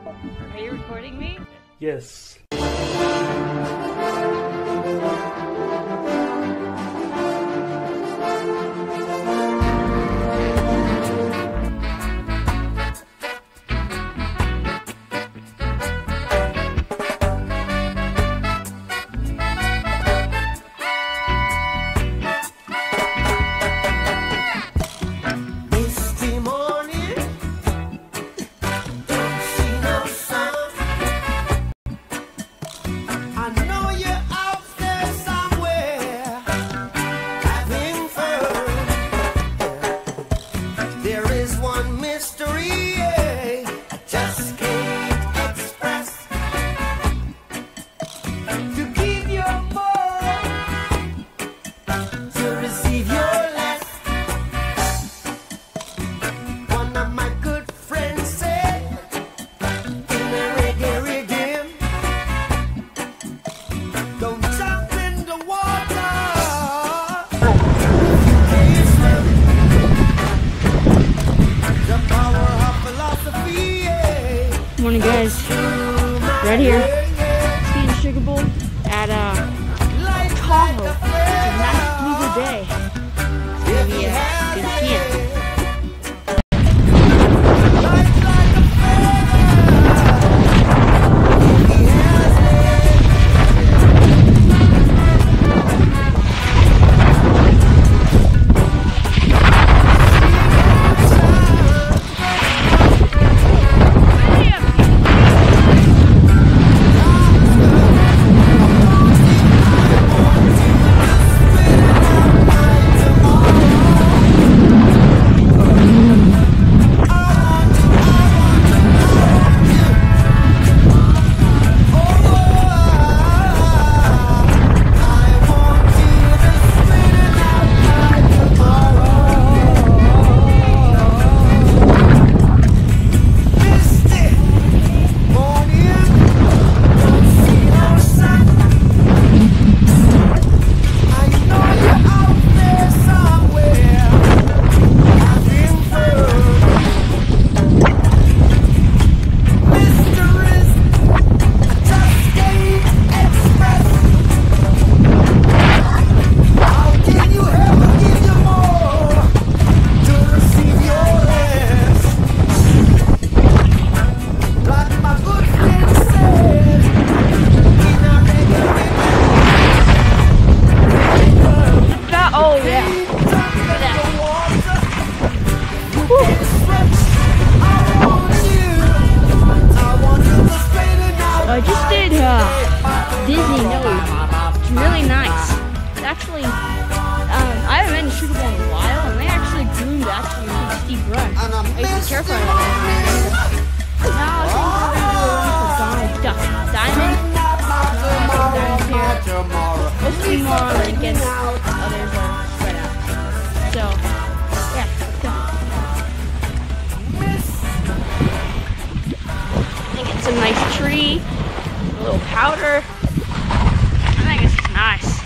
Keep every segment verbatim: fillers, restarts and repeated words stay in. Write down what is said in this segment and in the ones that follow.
Are you recording me? Yes. Morning, guys. Right here, skiing Sugar Bowl at uh, Tahoe. It's a nice bluebird day. It's gonna be a good camp. I just did uh, Disney Nose. It's really nice. It's actually, um, I haven't been to Sugar Bowl in a while, and they actually groomed actually a pretty steep run. I used to be terrified of that. Now I think we're going to do a run for Donald Duck. Diamond. Diamond's here. Mostly more against others are spread out. So, yeah, let's go. I think it's a nice tree. A little powder. I think this is nice.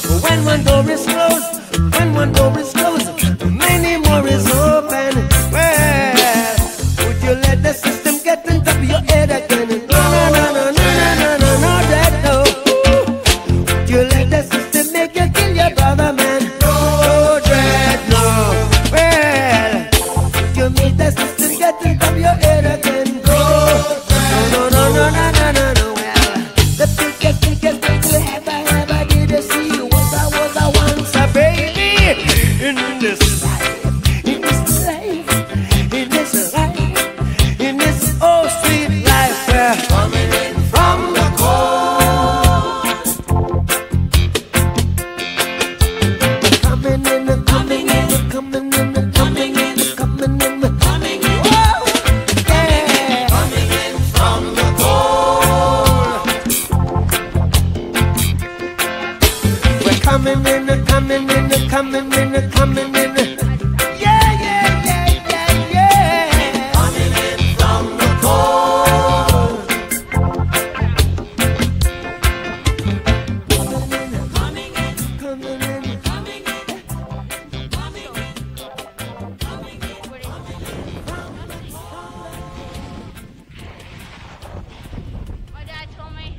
When one door is closed, when one door is closed, many more is open. Well, would you let the system get on top of your head again? No, no, no, no, no, no, no, no, that no. Would you let the system make you kill your brother, man? No, dread, no. Well, would you make the system get on top of your head again? No, no, no, no, no, no, no, no. Well, the biggest, biggest thing you ever, ever did you see was I was I once a baby in this life, in this life, in this life, in this oh sweet life. We're coming in from the cold, coming in, coming in, coming in, coming in, coming in, coming in. Whoa, yeah, coming in from the cold. We're coming in, coming in, coming in, coming in. Yeah, yeah, yeah, yeah, yeah. Coming in from the cold. Coming in, coming in, coming in, coming in, coming in. My dad told me.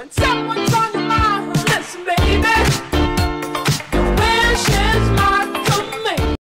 Someone